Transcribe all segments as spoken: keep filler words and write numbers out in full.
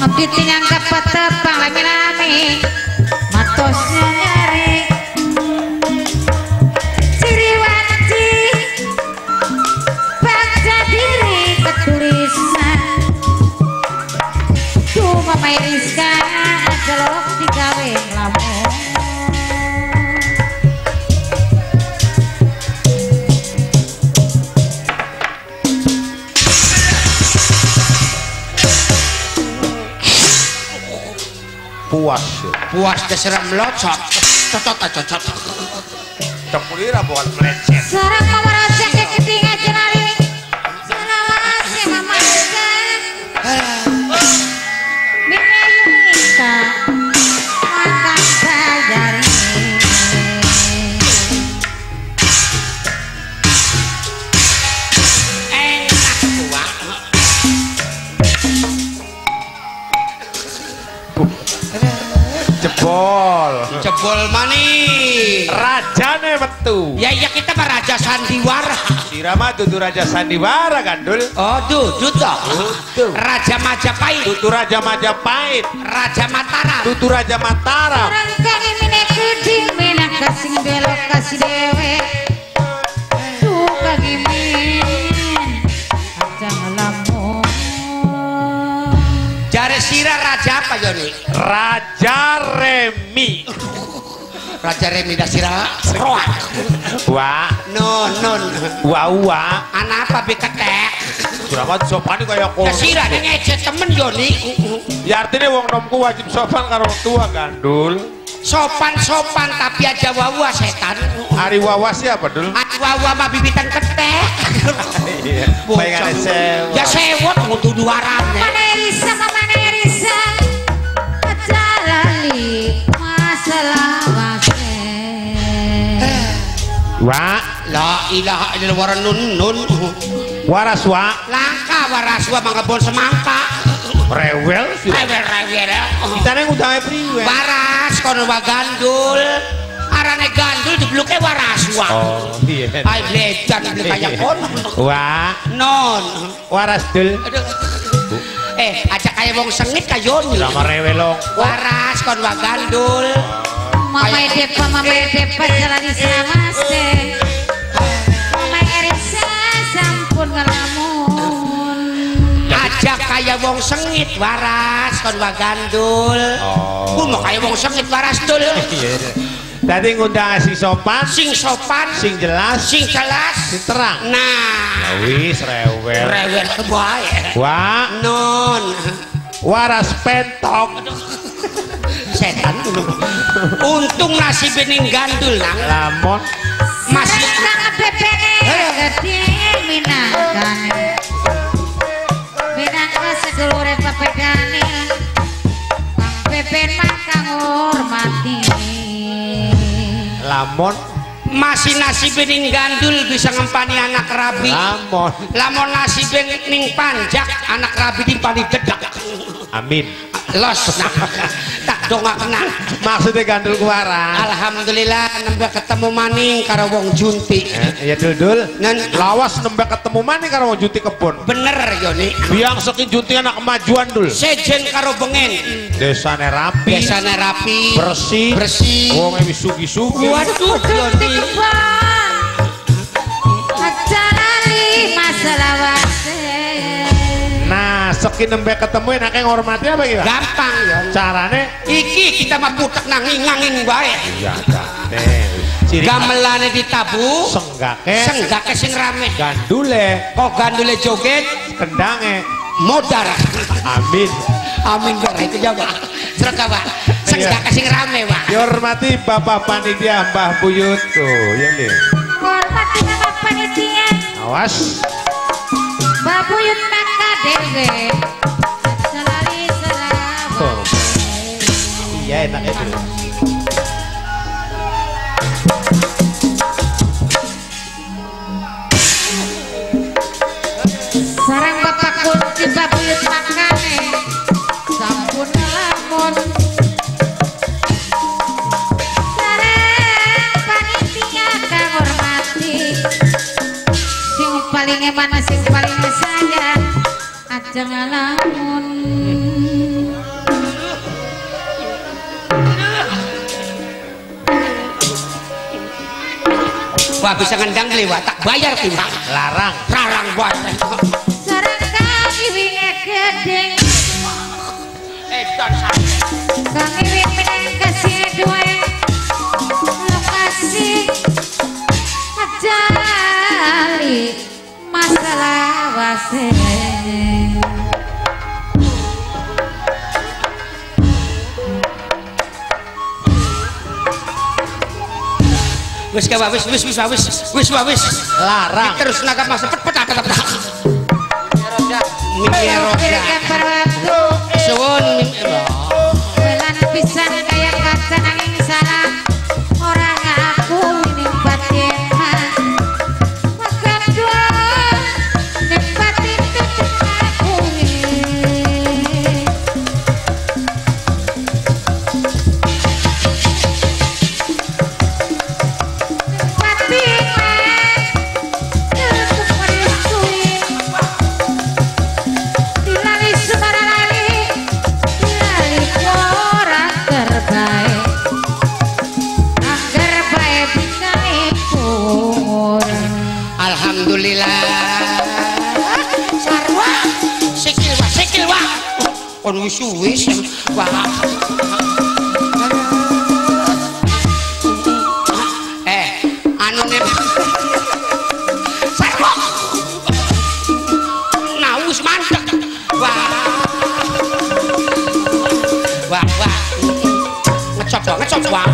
Ditinggang kepetepang lami-lami matosnya nyari ciriwanci baca diri ketulisan cuma Iriska jelok digawe ngelamun puas puas deseran melocot cocot cocot cepulira bukan melecet sarang memerosek yang ketinggalan jenari selawase memakan Bina Yunita makan sajari enak tua jebol jebol mani rajane metu ya iya kita mah raja sandiwara Sirama tutu raja sandiwara Gandul oh tutu toh Tutu. raja Majapahit tutu raja Majapahit raja Mataram tutu raja Mataram orang kami minek kuding minek kasih belok kasih dewe tuh kaki min aja ngelamun jare sira raja apa Joni Raja Remi raja Remi dasira seroak wah non non wah wah anak apa beketek Siramat sopan kayak kok dasira ini ngecet temen Joni ya artinya wong nomku wajib sopan karo tua Gandul sopan-sopan tapi aja wawa setan Ari wawa siapa dul? Ari wawa mah bibitan ketek Iya pengen sewot ya sewot untuk duarannya mana Erisa mana Erisa jalali masalah wase wah la ilaha illallah waran nun nun waras wa langka waraswa mangkebon semangka rewel rewel rewel kita neng utangnya priwe waras kono wa gandul arane gandul dibluke waraswa oh iya ay bledan beli kayak kono wah non waras dul aduh eh aja kayak wong sengit kayoni sama rewelong waras kon wa gandul mama depa mama depa jalani selamase mama Erisa sampun ngelamun aja kayak wong sengit waras kon wa gandul oh ku mau kayak wong sengit waras dul iya tadi ngundang si sopan sing sopan sing jelas sing jelas sing terang nah wis rewel rewel bae wah non waras pentok setan untung nasi bening gandul nang lamon masih sarang bebene gede minakan minangka sedulure papedane kang beben kang hormati lamon masih nasi bening gandul bisa ngempani anak rabi lamon lamun nasi bening panjak anak rabi dipani dedak amin los nah tak dongak kena maksudnya gandul kuara alhamdulillah nembak ketemu maning karo wong junti iya dul dul nan lawas nembak ketemu mana karo wong junti kebon bener Yoni biang saking junti anak kemajuan dul sejen karo bengen desane rapi biasanya rapi bersih bersih wong ewi sugi sugi waduh Yoni ajalali masalah wase nah saking nembak ketemu enaknya ngormati apa gitu gampang ya carane iki kita mah putek nanging-nanging bae iya deh ciri gamelane ditabu senggake senggake sing rame gandule kok gandule joget kendange modar amin amin bar itu jawa serga Pak senggake sing rame Pak dihormati Bapak Panitia Mbah Buyut tuh ya nih hormati nama panitia awas babuyut maka dewe selali selama oh. iya enak itu sarang bapak kunci babuyut makane sampun ngelamun sarang panitia kang hormati sing paling mana sing paling saya aja ngelamun Wah bisa ngendang lewat tak bayar timbang. Larang. Larang buat. sarang kaki winge gedeng Edan sak. kaki winge kasih dua lokasi ajali masalah wase Wis ka wis wis wis wis wis wis. Larang. Terus nagap mas pet pet pet pet. Miroja. Suwun Welan pisan kaya kaca nanging salah orang aku ini batin makan dua ning batin tutup aku batin tutup meristui dilali semara lali dilali orang terbaik agar baik bisa ikut alhamdulillah. Sarwa sikil wa sikil wa. Kon wis wis wah. Eh, anu ne Sarwa. Nah wis mantep. Wah. Wah wah. Ngecop ngecop wah.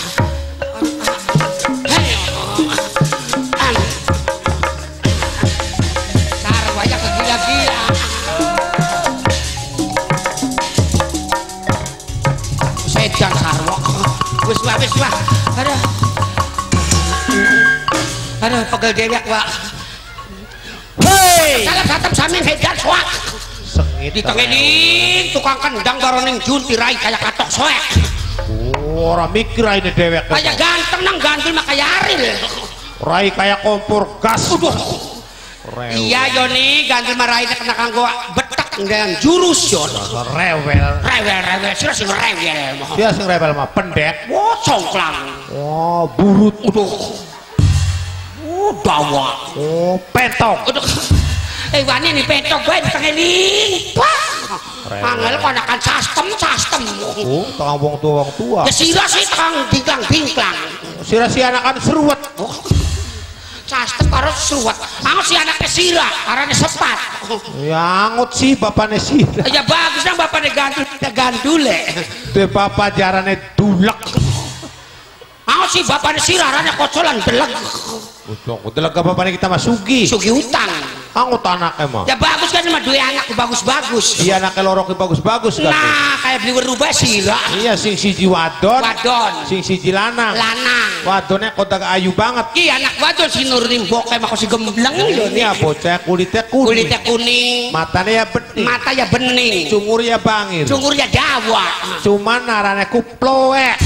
Sarwa ya kegila-gila. Sedan sarwa. Wis wah wis wah. Aduh. Aduh pegel dewek wah. Hei. Salah satem samin hedan soak. Sengit. Ditengening tukang kendang karo ning jun tirai kayak katok soek. Oh, ora mikir ini dewek. Kayak ganteng nang gandul mah kayak Aril. Rai kayak kompor gas. Aduh. Rewel. Iya Yoni gandul mah raine kena kanggo betek dengan jurus yon. Rewel. Rewel rewel sira sing rewel. Dia sing rewel mah pendek. Wo congklang. Oh, burut. Aduh. Oh dawa. Oh, pentok. Aduh. Eh wani nih petok bae ditengening. Wah. Rewel. Angel konakan sistem sistem. Oh, tengah wong tua wong tua. Ya sira sih kang dingklang-dingklang. Sira si anakan seruat. Oh. Sistem karo suwet. Aku si anaknya sira, arane sepat. Ya angut sih bapaknya sih. Ya bagus nang bapaknya gandul, kita gandule. Te bapak jarane dulek. Aku si bapaknya sira, arane kocolan delek. Udah, udah lega bapaknya kita mah sugi. Sugi utang. Angut anaknya mah. Ya bagus kan cuma dua anak bagus-bagus. Iya anaknya loroknya bagus-bagus kan. Nah, kayak beli berubah sira. Iya sing siji wadon. Wadon. Sing siji lanang. Lanang. Wadonnya kotak ayu banget. Iya anak wadon si Nurdin bokeh mah si gembleng lho Iya nih. bocah kulitnya kuning. Kulitnya kuning, Matanya ya bening. mata ya bening, Cungur ya bangir. cungur ya dawa. Cuman narane kuploek.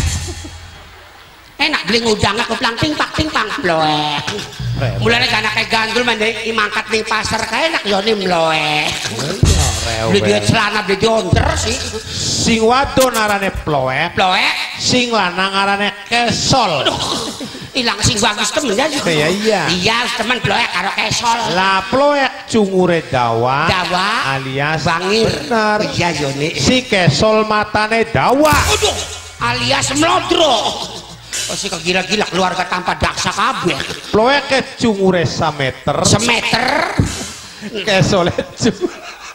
Enak beli ngudangnya kuplang pingpak pingpang ploek. Mulanya anak kayak gandul mandai imangkat ning pasar kayak enak yoni mloek. Beli dia celana beli dionder sih. Sing wadon narane ploek. Ploek. Sing lanang narane kesol. Hilang sing bagus temen ya. Iya iya. Iya temen ploek karo kesol. Lah ploek cungure dawa. Dawa. Alias Bangir. bener. Iya yoni. Si kesol matane dawa. Aduh. Alias melodro. Oh si kegila-gila keluarga tanpa daksa kabeh. Ploeke cungure sameter. Semeter. Kesole cungure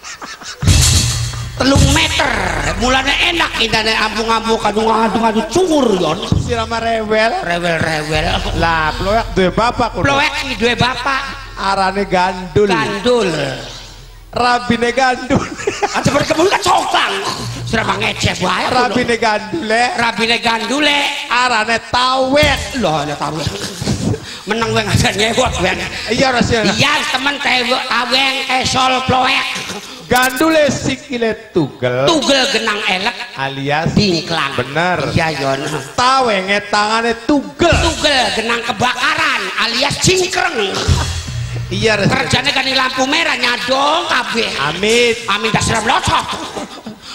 Telung meter. Mulanya enak indane ambung-ambung kadung-kadung cungur yon. sirama rewel. Rewel-rewel. Lah ploek duwe bapak kudu. Ploek ini dua bapak. Arane gandul. Gandul. Rabine gandul. Ada berkebun kan coklang. Sudah mengecek wae. Rabine gandule. Rabine gandule. Arane tawek. Loh ada tawek. Menang weng aja nyewot weng. Iya rasanya. Iya temen tewek aweng esol ploek. Gandule sikile tugel. Tugel genang elek Alias dingklang. bener. Iya yon. Tawenge tangane tugel. Tugel genang kebakaran alias cingkreng. Iya rasanya. Kerjanya kan di lampu merah nyadong kabeh. Amit. Amin dasar melocok.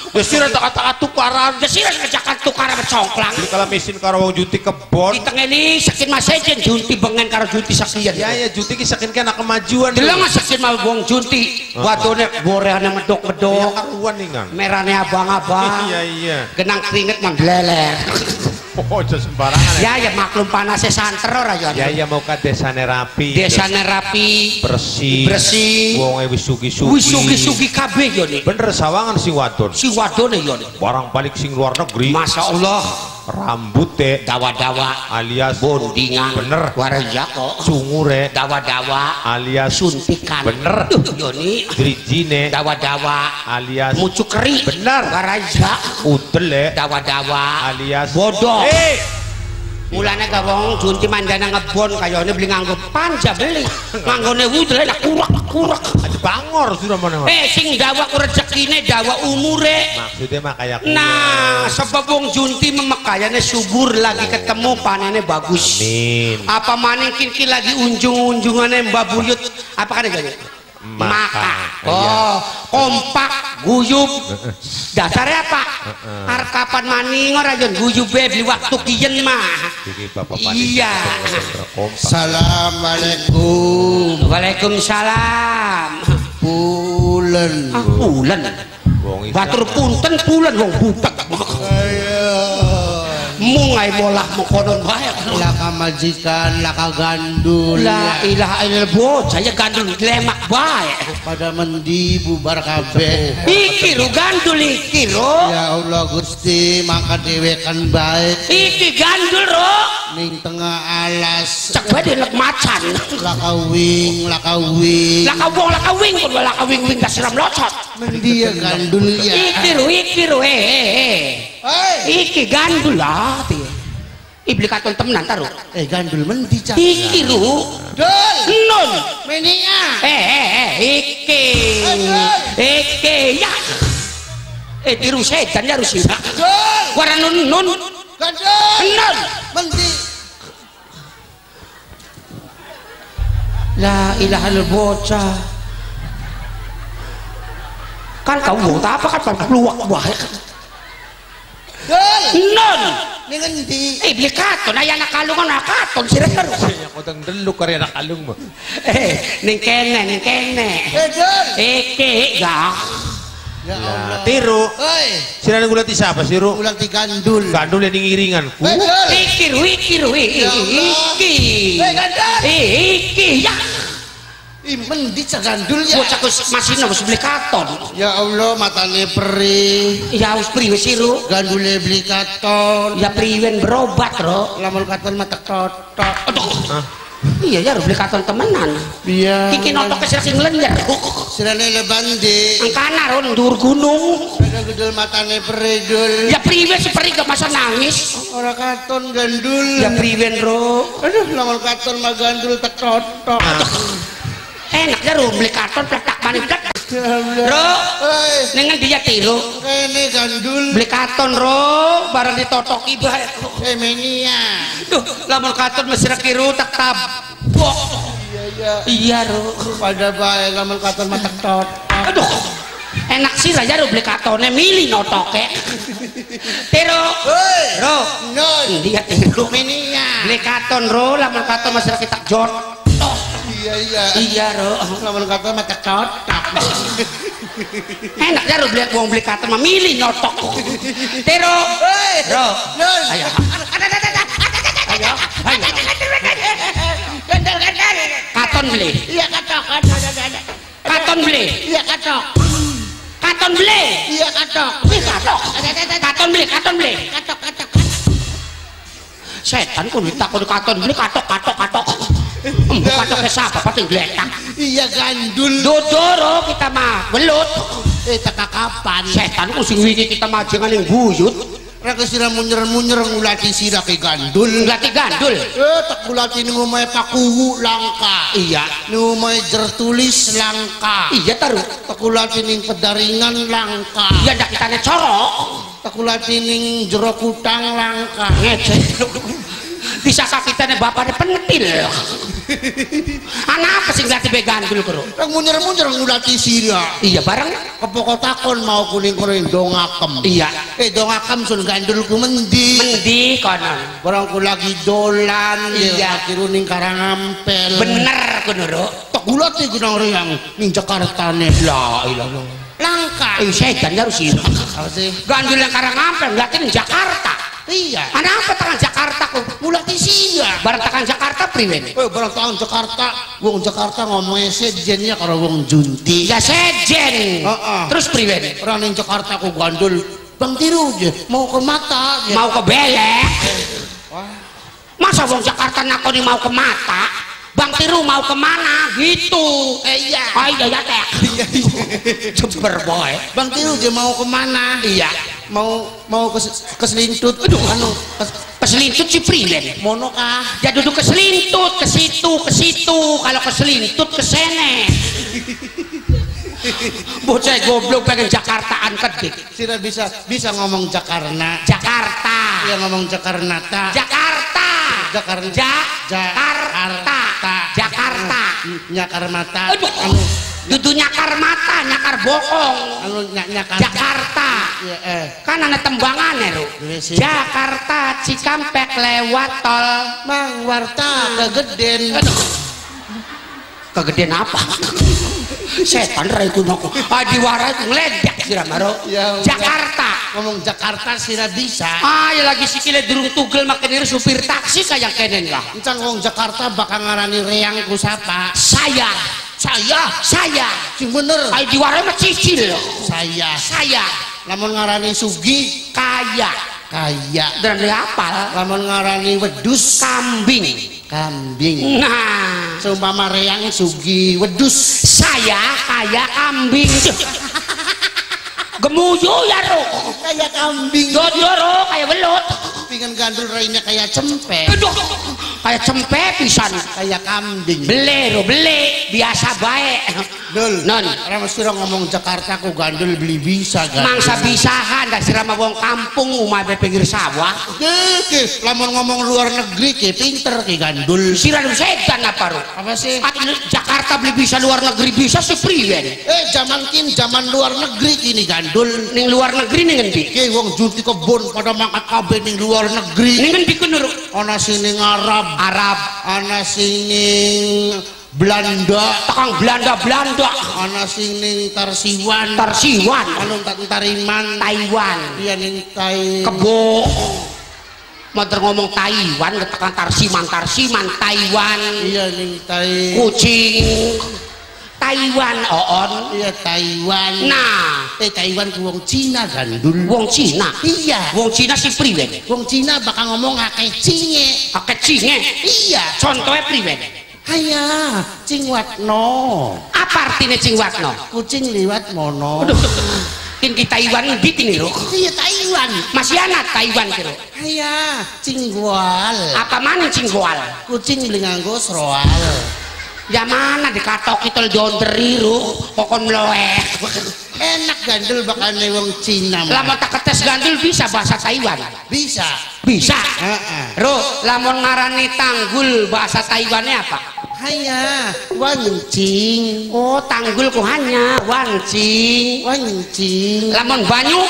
Desir tak kata tukaran. Desir ngejakan tukaran congklang. Jadi kalau mesin karo wong junti kebon. Kita ngene sakin mas sejen junti bengen karo junti sakian. Ya ya junti ki sakin kena kemajuan. Deleng sakin mal wong junti. Wadone boreane medok-medok. Ya karuan nih kan. Merahne abang-abang. Iya iya. Genang keringet mandleler. Oh, aja sembarangan ya. Ya ya maklum panasnya santer ora ya. Ya ya mau ka desane rapi. Desane rapi, bersih. Bersih. Wonge wis sugi-sugi. Wis sugi-sugi kabeh yo nih. Bener sawangan si wadon. Si wadone yo nih. Barang balik sing luar negeri. Masya Allah. Rambute dawa-dawa alias bondingan. Bener. Wareja kok. Sungure dawa-dawa alias suntikan. Bener. Yo nih. Drijine dawa-dawa alias mucukeri. Bener. Wareja udele dawa-dawa alias bodoh. Hey. Mulane gawong junti mandana ngebon kayane beli nganggo panja beli. Nganggone wudle nak kurak-kurak. Aja bangor sudah mana. Eh sing dawa ku rezekine dawa umure. Maksudnya mah kayak nah, sebab wong junti memakayane subur lagi ketemu panene bagus. Amin. Apa maning kiki lagi unjung-unjungane Mbak Buyut. Apa kan gini? Maka. Oh, kompak, guyub. Dasarnya apa? Arep kapan maning ora yen guyub beli waktu kiyen mah. Iya. Assalamualaikum. Waalaikumsalam. Pulen. Ah, pulen. Batur punten pulen wong butek. Mungai bolah mengkonon bae. Laka majikan, laka gandul. La ilaha illallah, saya gandul lemak bae. Pada mendi bubar kabeh. Iki ru gandul iki ro. Ya Allah Gusti, maka dewekan baik. Iki gandul ro. Ning tengah alas. Cek bae dilek macan. Laka wing, laka wing. Laka wong laka wing kun laka wing wing dasiram locot. Mendi ya gandul ya. Iki ru iki ru eh eh. Hei. Iki gandul lah ti. Ibli katon temenan taruh. Eh gandul mendi cak. Iki ru. Dul. Non. Menia. Eh eh eh iki. Iki ya. Eh tiru setan ya rusira. Dul. Wara nun nun. Gandul. Non. Mendi. La ilaha illallah bocah. Kan kau mau apa kan keluar bae. Dul. Non. Ning endi? Eh beli katon aya anak kalungan anak katon sira terus. Yang kotong deluk karya anak kalung mah. Eh ning kene ning kene. Eh Dul. Iki gak. Ya Allah. Tiru. Hei. Sira gula ti siapa sih ru? Ulang ti gandul. Gandul yang ngiringan. Eh Dul. Iki ru iki ru iki. Eh gandul. Iki ya. Ih mendi cak gandul ya. Bocah masih wis beli katon. Ya Allah matane perih. Ya wis priwe sih ru? Gandule beli katon. Ya priwen berobat ro. Lamun katon mata totok. Aduh. Iya ya beli katon temenan. Iya. Kiki notok kesira sing lenyer. Sirane lebande. Angkana ro ndur gunung. Ada gedul matane perih dul. Ya priwe seperi gak masa nangis. Ora katon gandul. Ya priwen ro. Aduh lamun katon mah gandul tak totok. Enak ya ro beli katon pletak maning dak. Ro. Hei. Ning endi ya tiru? Kene gandul. Beli katon ro bareng ditotoki bae. Eh menia. Duh, lamun katon mesra kiru tak tabok. Iya iya. Iya ro. Pada bae lamun katon mah tak totok. Aduh. Enak sih aja ro beli katone milih notoke. Tiru. Hei. Ro. Non. Dia tiru. Menia. Beli katon ro lamun katon mesra kita jot. Iya iya. Iya ro. Lamun katon mah tak totok. Enak ya ro beli wong beli katon mah milih notok. Tiru. Hei. Ro. Non. Ayo. Ayo. Ayo. Katon beli. Iya katok katok. Katon beli. Iya katok. Katon beli. Iya katok. Ih katok. Katon beli, katon beli. Katok katok. Setan ku ditakon katon beli katok katok katok. Embu katok ke siapa pati gletak. Iya gandul. Dodoro kita mah belut. Eh teka kapan? Setan ku sing wingi kita mah jangan yang buyut. Raka sira munyer-munyer ngulati sira ke gandul. Nglati gandul. Eh tak ngulati ning omahe pakuwu langka. Iya. Ning omahe jertulis langka. Iya taruh. Tak ngulati ning pedaringan langka. Iya ndak kitane corok. Tak ngulati ning jero kutang langka. Ngecek. Di saka kitane bapaknya pentil. Anak apa sih ngelatih be gandul karo? Yang munyer-munyer ngulati sira. Iya bareng. Kepoko takon mau kuning-kuning dongakem. Iya. Eh dongakem sun gandulku mendi. Mendi konon. Barangku lagi dolan. Iya. Kiruning Karangampel. Bener kono ro. Tak gulati gunang riang ning Jakarta nih. La ilah. Langka. Eh setan harus sih. Apa sih? Gandul yang Karangampel ngeliatin Jakarta. Iya. Anak apa tangan Jakarta kok? Mulati sira. Bareng tangan Jakarta priwen. Eh barang tahun Jakarta, wong Jakarta ngomongnya sejennya karo wong junti. Ya sejen. Heeh. Terus priwen. Orang ning Jakarta ku gandul. Bang Tiru je, mau ke mata je. Mau ke belek. Masa wong Jakarta nakoni mau ke mata? Bang Tiru mau kemana gitu? Eh iya. Oh iya ya teh. Jember boy. Bang Tiru je mau kemana? Iya. Mau mau ke keselintut. Aduh, anu kes, Keselintut si prilen. mono kah? Ya duduk keselintut ke situ ke situ. Kalau keselintut ke sene. Bocah goblok pengen Jakartaan kedik. Sira bisa bisa ngomong Jakarta. Jakarta. Ya ngomong Jakarta. Jakarta. Jakarta. Ja Jakarta. Jakarta. Nyakar mata. Aduh. Anu Dudu nyakar mata, nyakar bohong. anu nyak nyakar. Jakarta. Ya, eh. Kan ada tembangannya lo. Iya sih. Jakarta Cikampek lewat tol. Mang Warta kegeden. Aduh. Kegedean apa? Setan rai kuno. Ah diwarai ngeledek sira maro. Ya, Jakarta. Ngomong Jakarta sira bisa. Ah ya lagi sikile durung tugel makin supir taksi kayak kenen lah. Encang wong Jakarta bakal ngarani reang ku sapa? Saya, Saya. saya. Sing bener. Ay diwarai mah cicil. Saya. Saya Lamun ngarani Sugi kaya kaya. dan apal Lamun ngarani Wedus kambing. kambing. Nah, Seumpama reang Sugi Wedus. saya kaya kambing. Gemuyu ya ro. Kaya kambing. Jojo ro kayak belut. Pingin gandul rainya kayak cempe. Aduh, kayak cempe pisan. Kayak kambing. Beli ro beli biasa baik. Dul. Non. Orang mesti ngomong Jakarta ku gandul beli bisa kan. Mangsa bisahan dah sirama wong kampung umah be pinggir sawah. Dikit, lamun ngomong luar negeri ke pinter ke gandul. Siran setan apa ro? Apa sih? At Jakarta beli bisa luar negeri bisa sepriyen. Eh zaman kin zaman luar negeri kini gandul. Ning luar negeri ning endi? Ke wong junti kebon pada mangkat kabeh ning luar negeri. Ning endi kuno ro? Ana sini Arab, Arab, ana sini Belanda, takang Belanda Belanda, ana sini Tarsiwan, Tarsiwan, anu Tariman, Taiwan, iya ning Tai. Kebo. Motor ngomong Taiwan, ketekan Tarsiman, Tarsiman, Taiwan, Iya ning Tai. kucing, Taiwan, oon. Iya Taiwan. Nah, eh Taiwan ku wong Cina gandul. wong Cina. Iya. Wong Cina si priwen. Wong Cina bakal ngomong akeh cinge. Akeh cinge. Iya. Contohnya priwen. Haya, cingwatno. Apa artinya cingwatno? Kucing liwat mono. Kin di Taiwan di ini loh. Iya Taiwan. Masih anak Taiwan kira. Haya, cinggual. Apa mana cinggual? Kucing beli nganggo sroal. Ya mana dikatok itu donderi ruh, kokon meloek. Enak gandul bakal nih wong Cina. Lama tak ketes gandul bisa bahasa Taiwan. Bisa. Bisa. Heeh. Ruh, lamun ngarani tanggul bahasa Taiwannya apa? Haya, wancing. Oh, tanggul ku hanya wancing. Wancing. Lamun banyu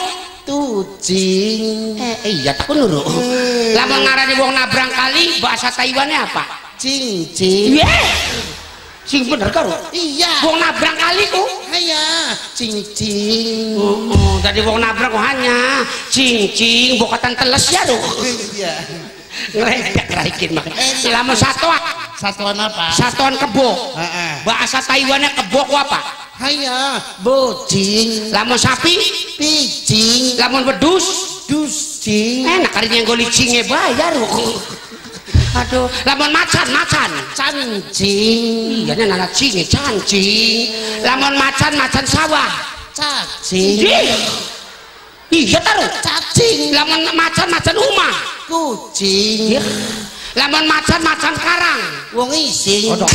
Tucing. eh iya tak nuru. Hmm. Lamun ngarani wong nabrang kali bahasa Taiwannya apa? Cincin. Iya. Sing bener karo. Iya. Wong nabrang kali ku. Haya, cincin. Oh, oh, tadi wong nabrang ku hanya cincing bokatan teles ya ruh. Iya. Ngeledek raikin mah. Lamun satuan, Satuan apa? satuan kebo. Heeh. Bahasa Taiwannya kebo ku apa? Haya, bocing. Lamun sapi, Picing. lamun wedus, Duscing. enak karinya golicingnya bayar ruh. Aduh, lamun macan, macan. Cancing. Iya nana cinge cancing. Lamun macan, macan sawah. Cacing. Iya. Iya taruh. Cacing. Lamun macan, macan umah. Kucing. Iya. Lamun macan, macan karang. Wong ising. Odok.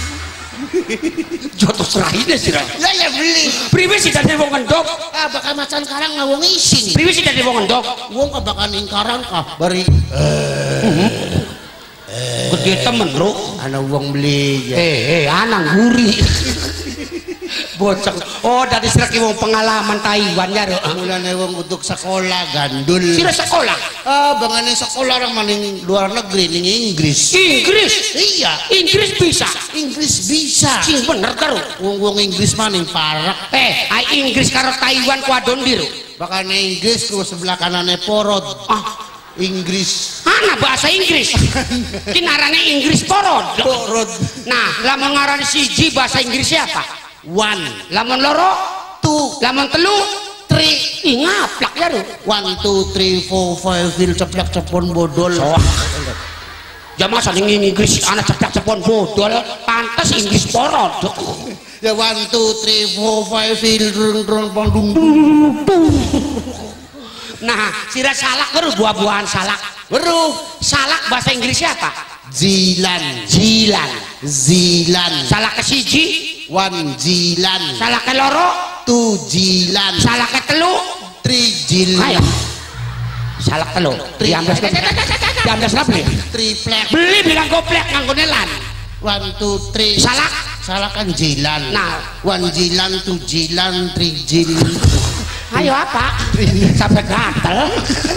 Jotos serahine sih. Ya ya beli. Priwe sih dari wong ngendok. Ah bakal macan karang ngawong ising. Priwe sih dari wong ngendok. Wong ka bakal ning karang kah bari Gede dia temen bro ana wong beli ya. eh eh anang guri boceng oh dari seraki wong pengalaman Taiwan ya ro mulane wong untuk sekolah gandul sira sekolah ah bangane sekolah orang maning luar negeri ning Inggris Inggris iya Inggris bisa Inggris bisa sing bener karo wong-wong Inggris maning parak eh ai Inggris karo Taiwan kuadon biru bakane Inggris ku sebelah kanane porod ah Inggris ana bahasa Inggris kinarane Inggris porod porod nah lamun ngaran siji bahasa Inggris siapa one lamun loro two lamun telu three ih ngaplak ya ro one two three four five fil ceplak cepon bodol ya masa ning Inggris anak ceplak cepon bodol pantes Inggris porod ya one two three four five fil rung rung pondung nah sira salak baru buah-buahan salak baru salak bahasa Inggris siapa jilan jilan zilan salak ke siji one jilan salak ke loro two jilan salak ke telu three jil ayo salak telu diambles diambles lah beli triplek beli bilang goplek nganggo nelan one two three salak salak kan jilan nah one jilan two jilan three jil ayo apa sampai gatel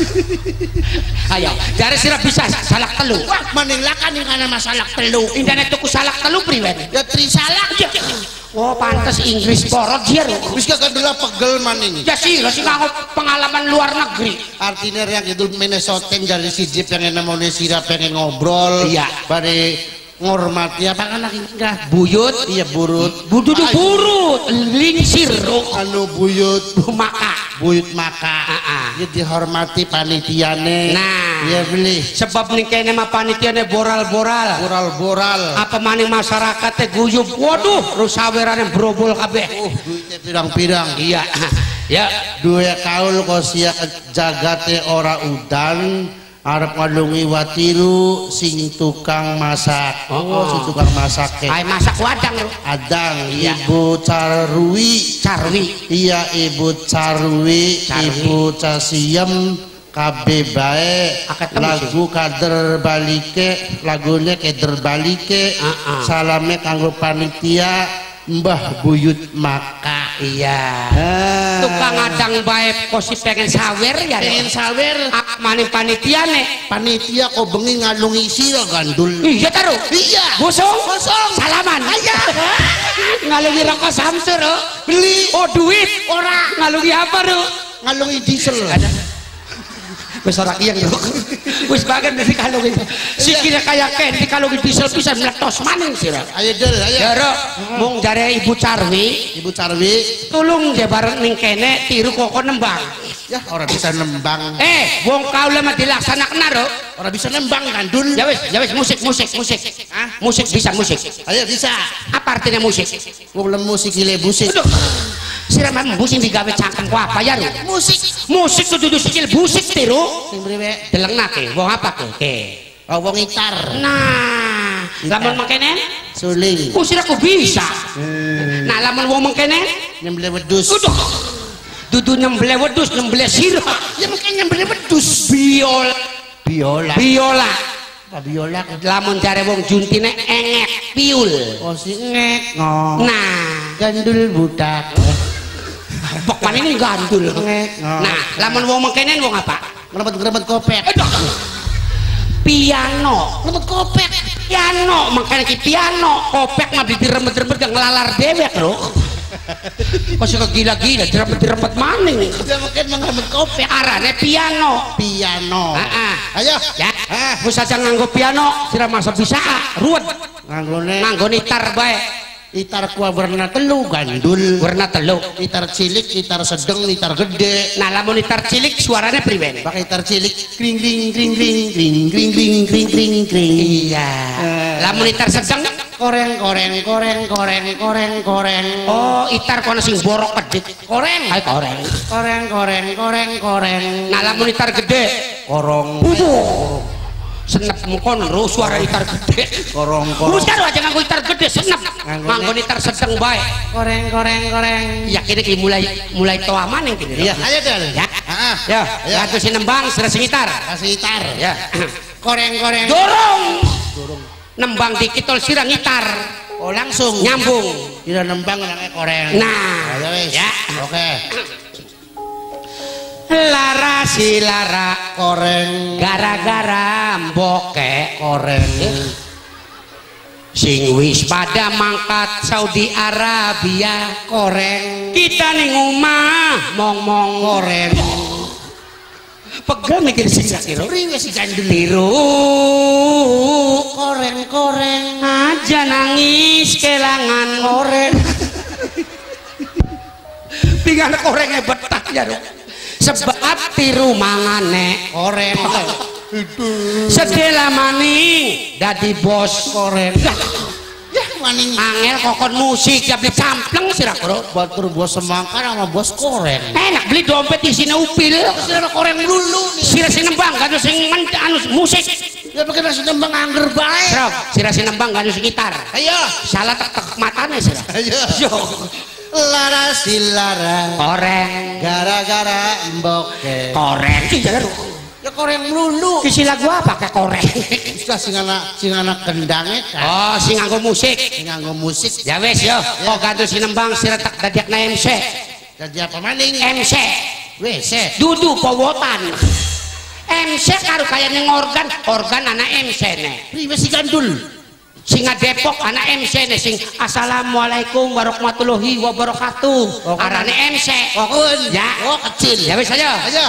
ayo dari sirap bisa salak telu wah maning lakan yang kana masalah telu internet tuku salak telu priwen ya tri salak oh pantes Inggris porot dia wis kagak dula pegel maning ya sih lo sih nganggo pengalaman luar negeri artinya yang itu Minnesota dari si Jeep pengen nemoni sirap pengen ngobrol iya pada ngormati apa kan lagi enggak buyut iya burut budu burut lingsir anu buyut maka buyut maka ya dihormati panitiane nah iya beli sebab nih kayaknya mah panitiane boral-boral boral-boral apa maning masyarakatnya guyup waduh rusawerannya brobol kabeh uh duitnya pirang-pirang iya ya dua kaul kosia jagate ora udan arep ngalungi watiru sing tukang masak oh sing tukang masak ay masak wadang lho adang iya. Ibu Carwi Carwi iya Ibu Carwi, Carwi. Ibu Casiem kabeh bae lagu kader balike lagunya kader balike uh -uh. salame kanggo panitia Mbah Buyut Maka iya ah. tukang adang bae kosi pengen sawer ya pengen sawer ah, maning panitia nih panitia kok bengi ngalungi sira gandul iya taruh iya bosong bosong salaman aja ngalungi rokok samsur oh. beli oh duit ora ngalungi apa ro ngalungi diesel ada wis ora kiyang lho wis bagian dari kalungi sikile kaya ken di kalungi diesel bisa meletos maning sira ayo del ayo ya ro mung jare Ibu Carwi Ibu Carwi tulung je bareng ning kene tiru koko nembang ya orang bisa nembang eh wong kaula mah dilaksanakan ro orang bisa nembang gandul ya wis ya wis musik musik musik ah musik bisa musik ayo bisa apa artinya musik wong lemu sikile busik sira mah busing digawe cangkem ku apa ya ro musik musik kudu sikil busik tiru sing mriwe delengnake wong apa ke ke oh wong gitar nah lamun mengkene suling oh sira ku bisa hmm. nah lamun wong mengkene nyembelih wedhus udah dudu nyembelih wedhus nyembelih sira ya mungkin nyembelih wedhus biola biola biola apa biola lamun jare wong juntine engek piul oh si ngek ngong nah gandul budak pok mana ini gandul ngek ngong nah lamun wong mengkene wong apa ngerebet-ngerebet kopek piano ngerebet kopek piano makanya ki piano kopek mah diremet-remet gak ngelalar dewek lho kok suka gila-gila dirempet-dirempet maning dia mungkin mengerebet kopek arane piano piano heeh ayo ya wis aja nganggo piano sira masa bisa ruwet nganggone nganggo gitar bae gitar kuah warna telu gandul warna telu gitar cilik gitar sedang gitar gede nah lamun gitar cilik suaranya priwen pakai gitar cilik kring kring kring kring kring kring kring kring kring kring iya lamun gitar sedang koreng koreng koreng koreng koreng koreng oh gitar kono sing borok pedit koreng ay koreng koreng koreng koreng koreng nah lamun gitar gede korong senep mengkon ro suara gitar gede korong korong wis karo aja nganggo gitar gede senep nganggo gitar sedeng bae koreng koreng koreng ya kene iki mulai mulai toa maning kene iya ayo deh ya ya ya atus nembang sira sing gitar kasih gitar ya koreng koreng dorong dorong nembang dikit tol sira ngitar. Oh langsung nyambung. Tidak nembang nangke koreng. Nah, ya wis. Ya. Oke. Lara si lara Koreng gara-gara mboke koreng. sing wis pada mangkat Saudi Arabia Koreng kita ning omah mong-mong koreng. pegang mikir sing kira Priwe si gandul liru koreng-koreng aja nangis kelangan koreng. tinggal korengnya betah ya dong sebab tiru mangane Koreng. sedela maning dadi bos Koreng. Ya maning angel kokon musik ya beli campleng sira bro batur bos semangka sama bos koreng. enak beli dompet di sini upil Sira koreng dulu nih. sira sinembang kan sing anu musik Ya pakai nasi nembang angger bae. Rob, sira sinembang kan gitar Ayo. salah tek tek matane sira Ayo. yo Lara si lara koreng gara-gara mboke. koreng iya lho Ya koreng melulu. isi lagu apa kayak koreng Sudah sing anak sing anak kendangnya kan. oh sing nganggo musik Sing nganggo musik. ya wes yo kok gantu sinembang sira tak dadiakna M C Jadi apa maning? M C Wes. dudu powotan M C karo kaya ning organ organ anak M C ne Priwe si gandul. singa Depok anak M C ne sing assalamualaikum warahmatullahi wabarakatuh Oh, arane M C Kokun. ya Oh kecil. ya wes aja Ayo.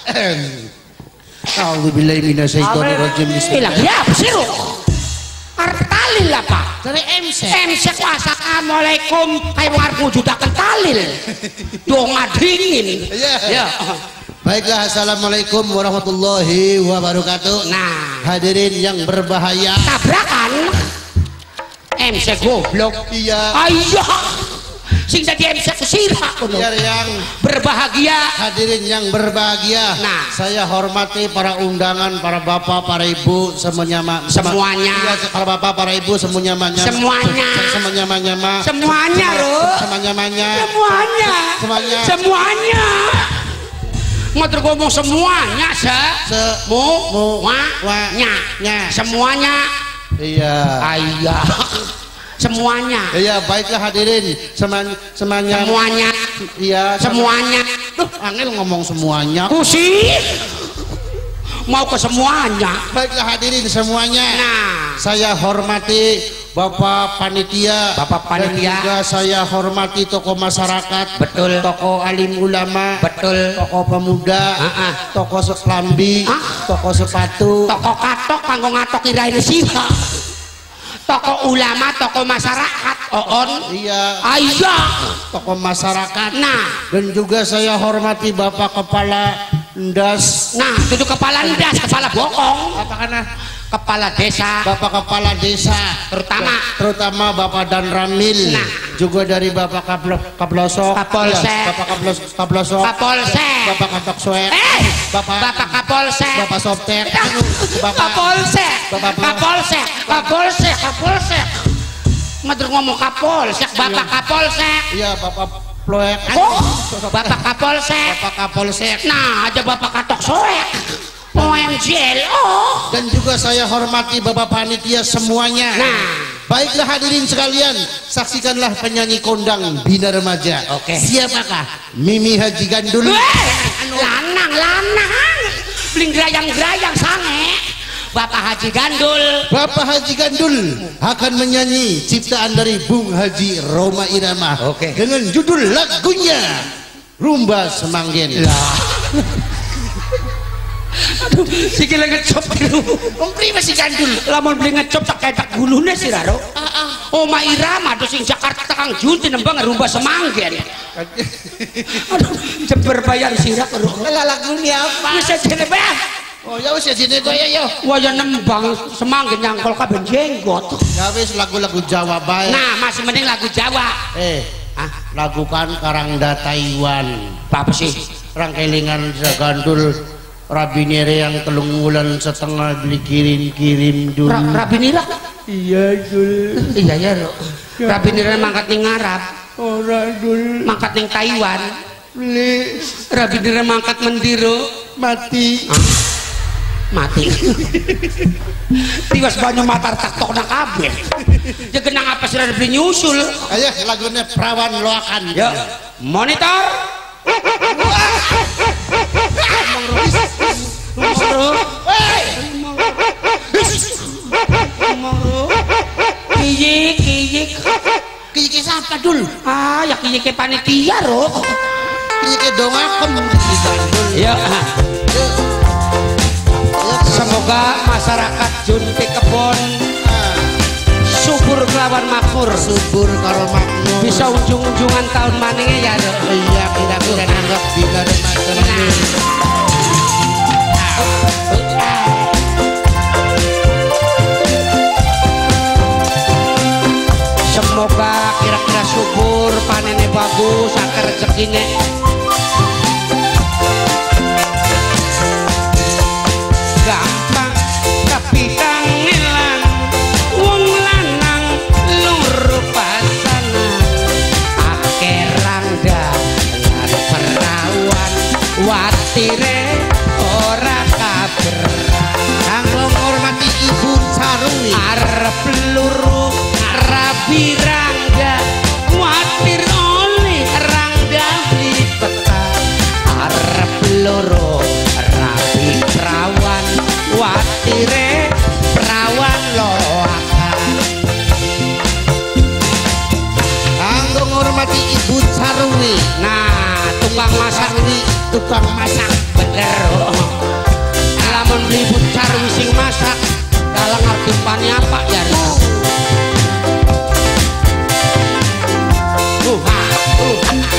A'udzubillahi minasyaitonir rajim. hilang ya apa sih lu arep talil lah pak Dari M C. M C ku assalamualaikum kayak wong arep ngujudaken talil donga dingin Iya. ya Baiklah, assalamualaikum warahmatullahi wabarakatuh. nah Hadirin yang berbahaya. tabrakan M C goblok Iya. ayo sing dadi M C kusira kuno Biar yang berbahagia hadirin yang berbahagia. Nah. Saya hormati para undangan, para bapak, para ibu, semuanya ma- Semuanya. Iya, para bapak, para ibu, semuanya manya. Semuanya. Semuanya manya. semuanya ro Semuanya manya. semuanya Semuanya. semuanya ngotor ngomong semuanya se Se- mu mu wa wa nya nya. semuanya Iya. ayah semuanya Iya, baiklah hadirin, semuanya semuanya. semuanya Iya, semuanya Duh, angel ngomong semuanya. kusir mau ke semuanya Baiklah hadirin semuanya. nah Saya hormati Bapak Panitia, Bapak Panitia. dan juga saya hormati tokoh masyarakat, betul tokoh alim ulama, betul tokoh pemuda, Ah, ah. tokoh seklambi, Ah. tokoh sepatu, toko katok kanggo ngatok kirain siha toko ulama toko masyarakat oon iya, ayah tokoh masyarakat, nah dan juga saya hormati Bapak Kepala Ndas, nah duduk kepala ndas kepala bokong apa karena kepala desa Bapak Kepala Desa, terutama terutama Bapak Dan Ramil, Nah. juga dari Bapak Kaplo, Kaplosok, Kapolsek. iya, Bapak Kaplos, Kaplosok, Kapolsek Bapak Katok Soek, eh Bapak bapak kapolsek Bapak Soptek, Bapak kapolsek Bapak- kapolsek kapolsek kapolsek matur ngomong kapolsek bapak kapolsek iya Bapak Ploek, oh bapak kapolsek Bapak Kapolsek, nah aja bapak katok soek O M G L oh dan juga saya hormati Bapak Panitia semuanya. Nah. Baiklah hadirin sekalian, saksikanlah penyanyi kondang Bina Remaja. Oke. Siapakah? Mimi Haji Gandul. Weh, lanang lanang bling gerayang-gerayang sange Bapak Haji Gandul Bapak Haji Gandul akan menyanyi ciptaan dari Bung Haji Roma Irama. Oke. Dengan judul lagunya Rumba Semanggen. aduh sikil ngecop gitu Ompri masih Gandul. lamun beli ngecop tak kayak tak gulune sih raro Oma Irama tuh sing Jakarta Kang Junti nembang rumba Semanggen aduh jember bayar sirak ro Lagunya apa? bisa jene bah Oh ya wis ya sini kok ya yo. waya nembang Semanggen nyangkol kabeh jenggot Ya wis lagu-lagu Jawa bae. nah masih mending lagu Jawa Eh, ah lagu kan Karangda Taiwan. apa sih Rangkelingan Gandul Rabinere yang telung wulan setengah beli kirim-kirim dulu. Ra Rabinira Iya dul. iya ya ro Rabinira mangkat ning Arab Ora dul. mangkat ning Taiwan Beli Rabinira mangkat mendiro mati. mati. Tiwas banyu matar tak tok nak kabeh. Ya genang apa sih ada beli nyusul. Ayo lagunya perawan loakan. Yo, monitor. Mongro. Mongro. Kiyik, kiyik. Kiyik siapa dul? Ah, ya kiyik panitia ro. Kiyik dongakem. Ya. Semoga masyarakat Junti Kebon subur kelawan makmur, subur karo makmur, bisa ujung-ujungan tahun maningnya ya dok. Iya, kira-kira nanggap di karo masyarakat. Semoga kira-kira subur, panennya bagus, akar rezekinya. Gampang tapi kangelan wong lanang lur pasangan akerang dalan perawan watire ora kaberan kanggo ngormati ibu sarungi arep luru rabi rangga watir oleh rangga beli peta arep luru rabi perawan watire perawan loakan kanggo ngormati ibu sarungi. nah tukang masak ini tukang masak bener lamun beli ibu sarungi sing masak dalam arti pani apa ya uh, uh, uh.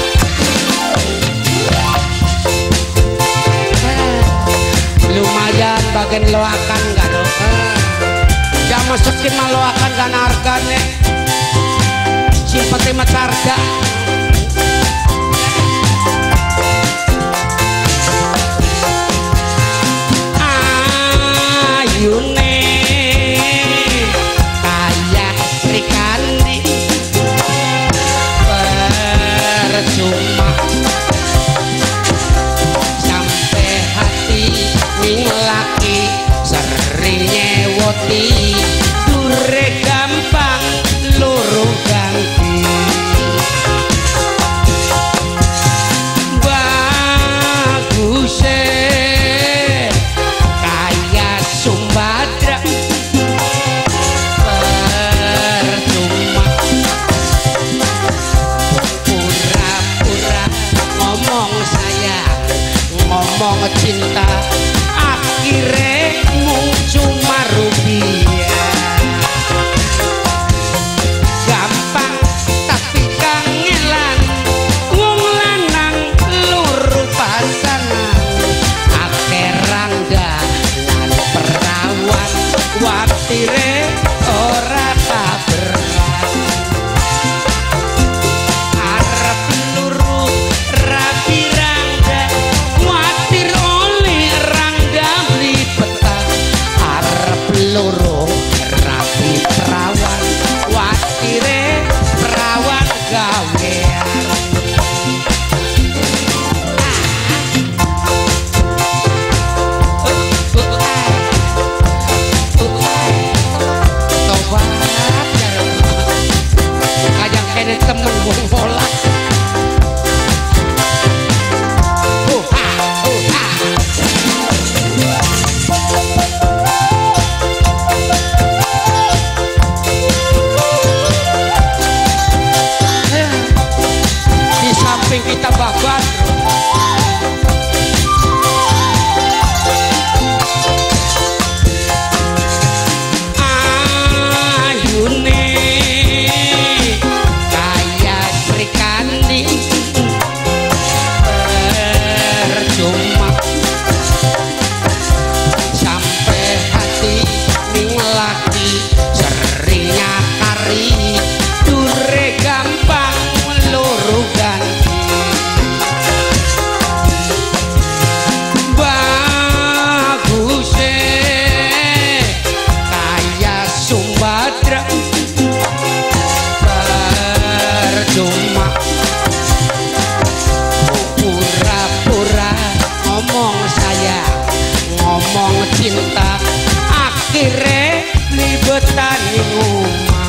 lumayan bagian loakan gak dong jam masukin mah loakan kan harganya simpati macarda ayune kayak Sri Kandi percuma sampai hati ning laki sering nyewoti dure gampang loro ganti bagus kaya Sumbadra percuma pura-pura ngomong sayang ngomong cinta akhirnya mung cuma rupiah gampang tapi kangelan wong lanang luru pasangan akerang dalan perawan watire ora kaberan arep luru rabi rangga watir oleh rangga beli cinta akhirnya libetan rumah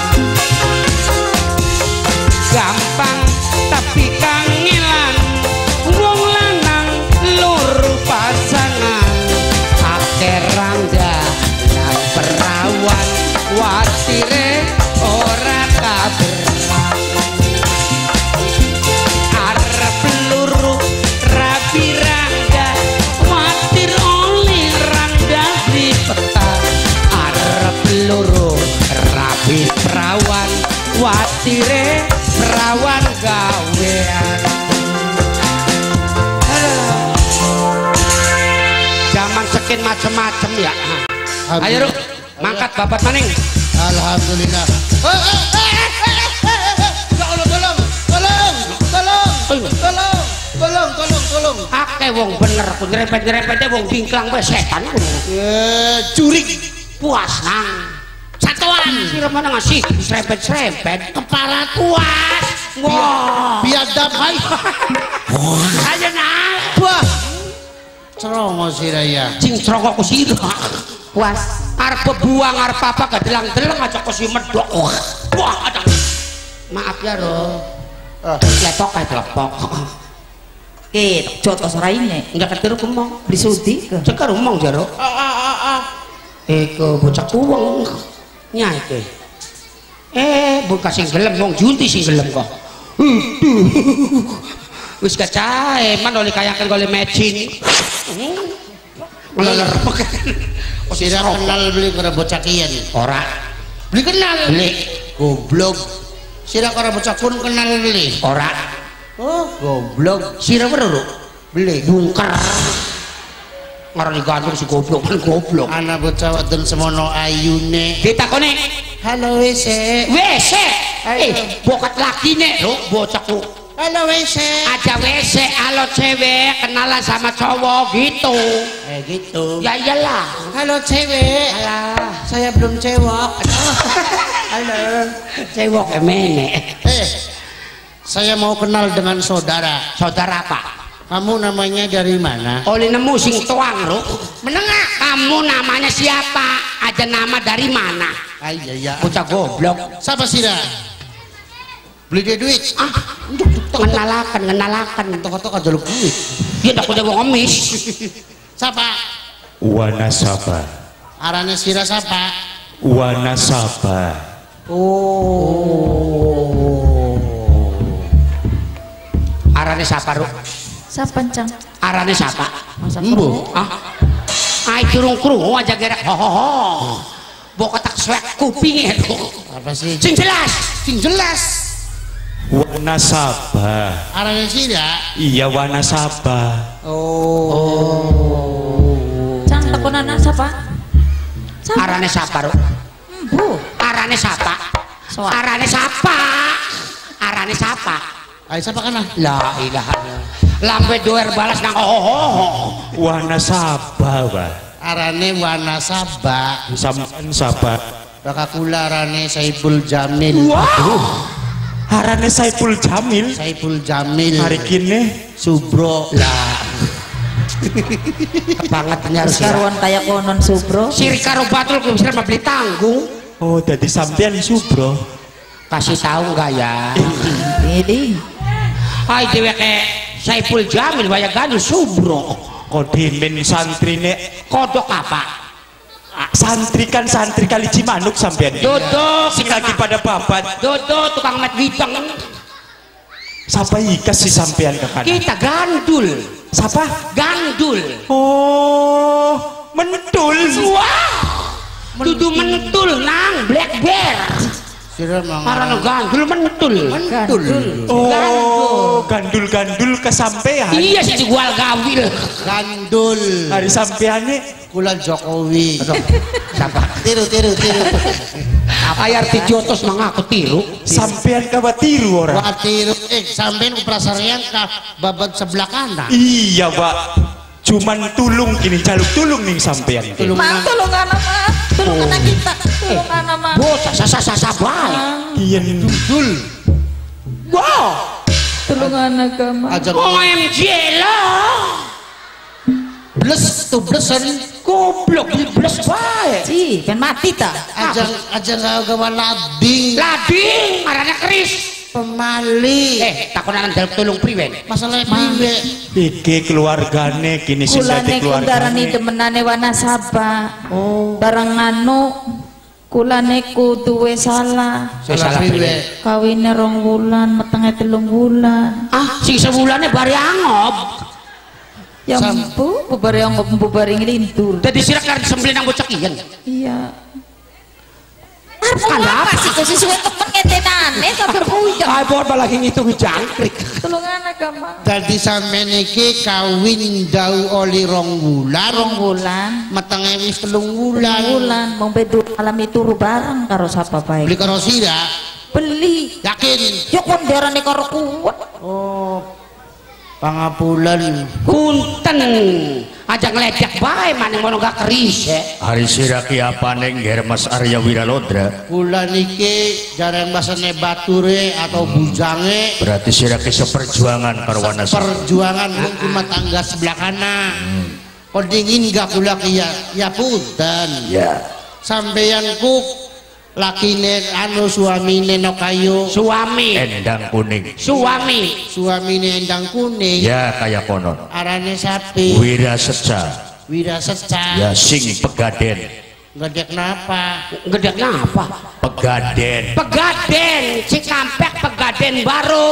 gampang tapi kangelan wong lanang loro pasangan akeh rangga lan perawan watire ora kaberan arep peluru rabi rangga watir oleh rangga di peta arep peluru rabi perawan watire perawan gawean zaman sekin macem-macem ya ayo Ruk mangkat babat maning Alhamdulillah. Oh, oh, eh, eh, eh, eh. Ya Allah, tolong, tolong, tolong, tolong, tolong, tolong, tolong. akeh wong bener ku nyerempet-nyerempetnya wong bingklang wae setan ku Eh, curik puas nang satuan sira mana ngasih serempet-serempet kepala puas wah biadab hai. aja nah Wah. Cerongo sih raya. cing cerokok ku sira puas arep buang arep apa gadelang-deleng aja ku si medok wah ada maaf ya Ro Ah. letok kae telepok Eh, jotos raine. enggak ketiru kumong Beli sudi ke? cekar umong jaro Ah, ah, ah, ah. eh ke bocah kuweng nyai ke eh bukan sing gelem wong junti sing gelem kok wis kacae man oleh kayakan oleh mecin ngeler Sira kenal beli karo bocah kian. ora Beli kenal. beli Goblok. Sira karo bocah kun kenal beli. ora Oh, goblok. sira weru beli bungker ngarani gantung si goblok kan goblok Anak bocah wadon semono ayune. ditakone Halo wis. wes eh bokat lakine lho bocahku Halo wis. aja wes halo cewek kenalan sama cowok gitu Eh gitu. ya iyalah Halo cewek. alah Saya belum cewek. halo cewek emene Eh, saya mau kenal dengan saudara. saudara apa Kamu namanya dari mana? oleh nemu sing tuang lho menengah kamu namanya siapa aja nama dari mana Ah, iya ya. bocah goblok Siapa sira? Beli dia duit. ah ngenalakan ngenalakan Tok-tok aja lu duit. dia tak udah wong ngemis Siapa? Wanasaba. Arane sira siapa? Wanasaba. Oh. arane siapa Ruk Siapa cang? arane siapa Masa Embo. ah ai turung krungu aja gerek ho ho ho bok tak swek kuping itu Apa sih? sing jelas Sing jelas. Wanasaba. Arane sira. Iya Wanasaba. Oh. Cang tekonan siapa? Siapa? arane siapa Ruk Bu. arane siapa Soal. arane siapa arane siapa Ayo siapa kana? la ilaha illallah lambe doer balas nang ho ho ho Wanasaba, Pak. Arane Wanasaba. Sampean Saba. Bakakula arane Saiful Jamil. wah Harane Saiful Jamil. Saiful Jamil. Hari kini Subro. lah banget harus Karuan kayak konon subro. siri karo batul ku bisa beli tanggung oh jadi sampean Subro. kasih tahu nggak ya Ini. hai dewe ke Saiful Jamil waya gandul subro Kodimin santrine kodok apa Ah, santri kan santri kali Cimanuk sampean. duduk Sing lagi pada babat. duduk tukang mat bidang Siapa ikas si sampean ke kanan? kita gandul Siapa? gandul Oh, mentul. wah dudu mentul nang black bear Sira mang. marana gandul mentul Mentul. Oh, gandul-gandul kesampean. iya sih jual gawil Gandul. Hari sampeane Kula Jokowi. siapa Tiru tiru tiru. ayar tijotos mengaku tiru sampean kawa tiru orang. Wah tiru. Eh sampean ku prasarean ka babat sebelah kanan. Iya, Pak. Cuman tulung kini jaluk tulung nih sampean. Tulung Mang tulung anak mah. Tulung anak kita. Tulung anak mah. bocah sasa-sasa baik Iya. Dul. wow Tulung anak mah. Aja O M G lah bles tu blesen. Goblok dibles wae. Ci, ben mati ta. Aja aja gawa lading. Lading marane keris. Pemali. Eh, takonan dalem tulung priwen. Masalah priwe? Iki keluargane kini sing dadi Kulane kundarani keluargane. demenane Wanasaba. Oh. Barang anu kulane ku duwe salah. Salah priwe? Kawine rong wulan, metenge telung wulan. Ah, sing sewulane bari angob. Ya Sam- mpu, bubare ngop bubare ngelindur. Dadi sirak karo sembelih nang bocah kiyen. Iya. Arep Apa sih kok sesuai temen ngetenane kabar buyang. Ay, bor lagi ngitung jangkrik. Tulungan agama. Dadi sampeyan iki kawin dau oli rong wulan. Rong wulan. Metenge wis telung Telung wulan. wulan mong bedu alami turu bareng karo sapa bae. Beli karo sira. Beli. Yakin? Ya kon darane karo kuat. Oh. Pangapulan. Punten. Aja ngledek bae maning mono gak keris ya. Hari siraki apane ngger Mas Arya Wiralodra. Bulan iki jarang basane bature atau bujange. Berarti siraki seperjuangan karo Wanasaba. Perjuangan rumah tangga sebelah kanan. Kau dingin gak kula ya ya punten. Ya. Sampeyanku lakine anu suamine no kayu. Suami. Endang kuning. Suami. Suamine endang kuning. Ya kaya konon. Arane sapi. Wira Seca. Wira seca. Ya sing Pegaden. Gede kenapa? Gede kenapa? Pegaden. Pegaden, Cikampek Pegaden baru.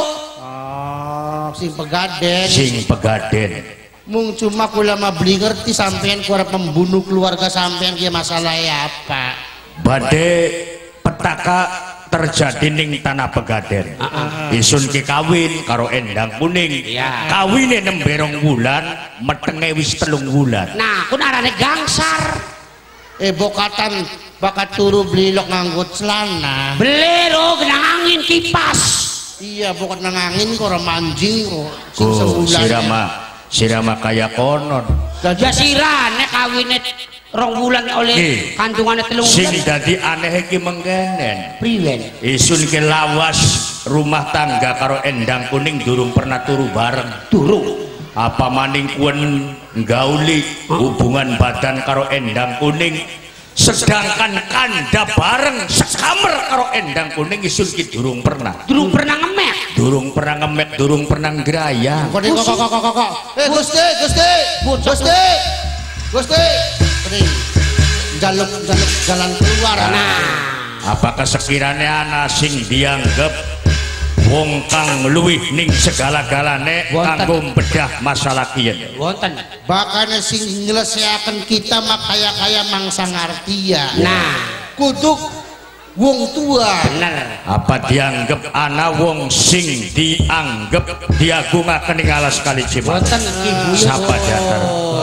Oh, sing pegaden. Sing Pegaden. Mung cuma kula mah beli ngerti sampean kuara pembunuh keluarga sampean ki masalahnya apa? Badhe petaka terjadi ning tanah Pegaden. Isun ki kawin karo Endang Kuning. Iya. Kawine nembe rong wulan, metenge wis telung wulan. Nah, kun arane gangsar. Eh bokatan bakat turu blilok nganggut celana. Belero genang angin kipas. Iya bokat nang angin kok ora manjing kok. Sing Ku sebulan. sirama sirama kaya konon. Ya sirane kawine rong wulan oleh Nih, kandungane telung Sing wulan. dadi aneh iki mengkenen. Priwen. Isun ki lawas rumah tangga karo Endang Kuning durung pernah turu bareng. Durung. Apa maning kuen gauli hubungan badan karo Endang Kuning, sedangkan kanda bareng sekamar karo Endang Kuning isun ki durung pernah. Durung pernah ngemek. Durung pernah ngemek, durung pernah gerayang. Kok kok kok kok kok. Eh Gusti, Gusti. Gusti. Gusti. Ini jaluk jaluk jalan keluar. Nah, Apakah sekiranya ana sing dianggap wong kang luwih ning segala-galane Wonten. kanggo bedah masalah kiyen? wonten. Bahkan sing nyelesayaken kita mah kaya-kaya mangsa ngartia. Nah, Kuduk wong tua. bener. Apa dianggap ana wong sing dianggap diagungaken ing alas kali Cimahi? Wonten Ki Buyut. Sapa datar?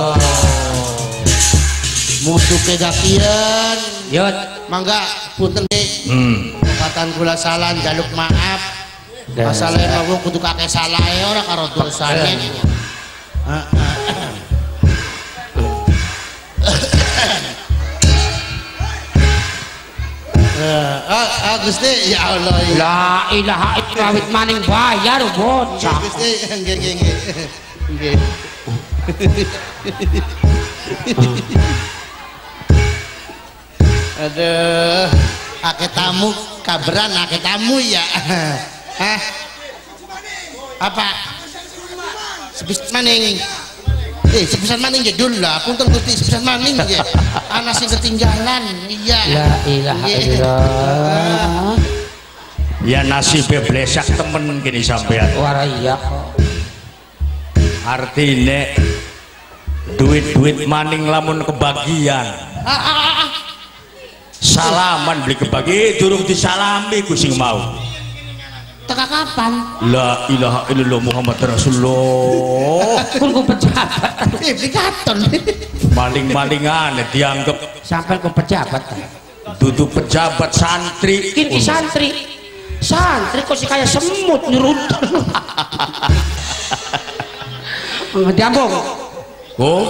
Musuh kedakian. Yot. Mangga punten deh. Hmm. Katan kula salah jaluk maaf. Masalahnya mah wong kudu kakek salah e ora karo dosane. Heeh. Ah, ah Gusti, ya Allah. Ya. La ilaha illallah wit maning bayar bocah. Gusti, nggih nggih nggih. Nggih. Aduh, akeh tamu kabaran akeh tamu ya. Hah? Apa? Sepisan maning. Eh, sepisan maning jedul lah. Punten Gusti sepisan maning ya. Anak sing ketinggalan. Iya. La ilaha Iya. illallah. Ya nasibnya blesak temen gini sampean. Wara iya kok. Artine duit-duit maning lamun kebagian. Ah, ah, ah, ah. Salaman beli kebagi durung disalami ku sing mau. Teka kapan? La ilaha illallah Muhammad Rasulullah. Kun ku pejabat. Eh, beli katon. Maling-malingan dianggap Sampai ku pejabat. duduk pejabat santri. Kini santri. Santri kok sih kayak semut nyeruduk. Ngediambung. Oh,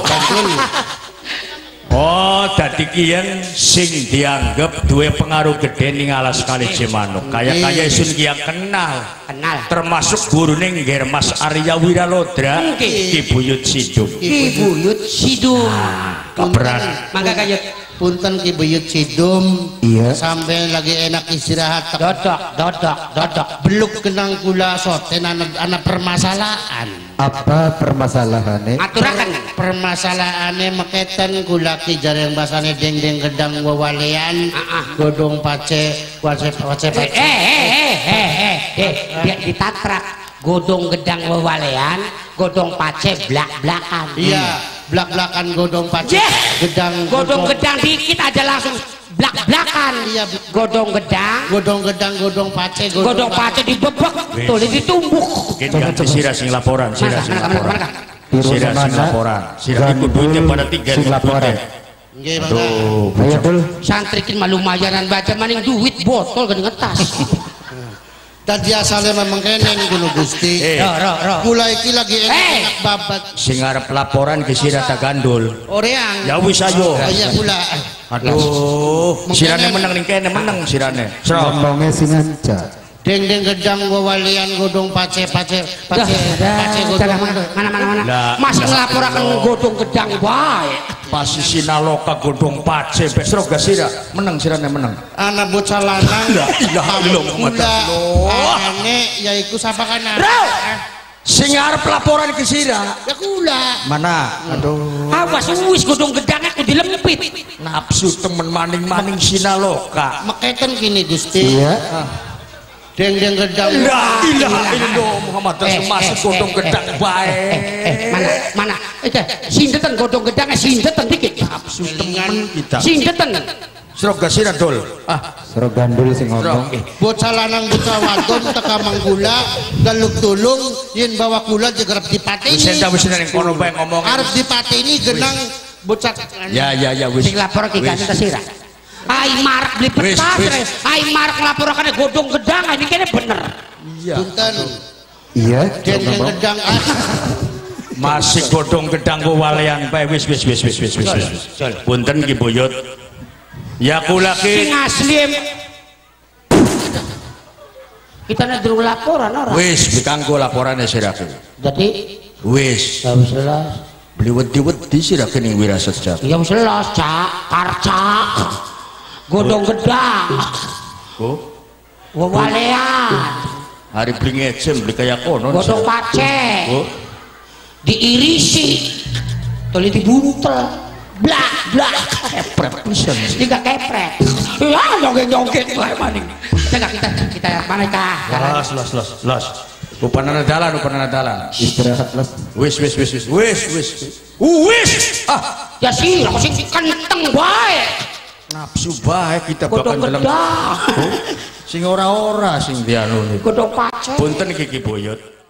oh, dadi kiyen sing dianggap duwe pengaruh gede ning alas kali Cimanuk. Kaya-kaya isun ki yang kenal. Kenal. Termasuk gurune ngger Mas Arya Wiralodra, Nggih. Ki Buyut Sidung. Ki Buyut Sidung. kaberan mangga kayut punten Ki Buyut Sidum. Iya. Sampai lagi enak istirahat. dodok dodok dodok Beluk kenang kula soten anak anak permasalahan. Apa permasalahannya? aturakan Permasalahannya meketen kula ki jareng basane deng-deng gedang wewalean godong pace pace pace eh pace. eh eh eh eh eh dia ditatrak godong gedang wewalean godong pace blak-blakan Iya, blak-blakan godong pace Jeh, gedang godong gedang dikit aja langsung blak-blakan Iya, godong gedang godong gedang godong pace godong pace dibebek tuh ditumbuk Mungkin ganti sirah sing laporan, sirah mana sing mana mana laporan. mana Sirah sing laporan. Sirah ikut duitnya pada tiga sing laporan. Nggih, Bang. Tuh, Ayo dul. santri kin mah lumayanan baca maning duit botol gede ngetas Tadi asalnya memang kenen kuno Gusti. Eh, ro ro ro Kula iki lagi Eh. enak babat. sing arep laporan ke sirah tak gandul. Oreang. Ya wis ayo. Iya kula. Aduh, sirane menang ning kene menang sirane. Sro. Ngomongnya sinanca. Deng-deng gedang wewalean godong pace pace dah pace pace dah godong. mana mana mana Lah, masih lah, ngelaporakan Allah. godong gedang bae Pasti sinaloka godong pace pek sro ga sirah. Menang sirane menang. Anak bocah lanang. La ilaha illallah Muhammad Kula Rasulullah. ane yaiku sapa kana. Bro. Sing arep laporan ke sirah. Ya kula. Mana? Aduh. awas wis godong gedang aku dilempit Nafsu temen maning-maning sinaloka. Meketen kini Gusti. Iya. Deng-deng gedang. La ilaha illallah Muhammad Rasul masih godong gedang bae. mana mana itu sindetan godong gedangnya sindetan dikit Nafsu temen kita. sindetan Sro ga sirah dol. Ah, Suruh gandul sing sro. ngomong. Bocah lanang bocah wadon teka manggula galuk tulung yen bawa kula jegerep Wis dipateni. enda wis ning kono bae ngomong. Arep dipateni genang bocah. Ya ya ya wis. sing lapor ki kan Wis. kesira ai marak beli Wis, petas wis. ai marak ngelaporakan godong gedang ini kayaknya bener Iya. Punten. Iya. Deng-deng ngomong. gedang ah. Masih godong gedang wewalean bae wis wis wis wis wis wis. Punten Ki Buyut. Ya kula sing ki asli em. kita nih durung laporan orang wis dikanggo laporane sirahku. jadi Wis ya wis jelas beli wedi-wedi sirahke ning wirasat jak. ya wis jelas cak karca godong gedang Oh, wewalean hari beli ngejem beli kayak kono. godong pace Oh, diirisi toli dibuntel blak blak kepret pisan. tiga kepret ya nyongket nyongket bae maning kita kita kita mana kah Los los los los. Upanana dalan upanana dalan. Istirahat las. Wis wis wis wis wis wis. Wis. Ah, ya sih lah sing kenteng bae nafsu bae kita godong bakal dalam. gedang Sing ora-ora sing dianu niku. godong pace Punten Ki Buyut.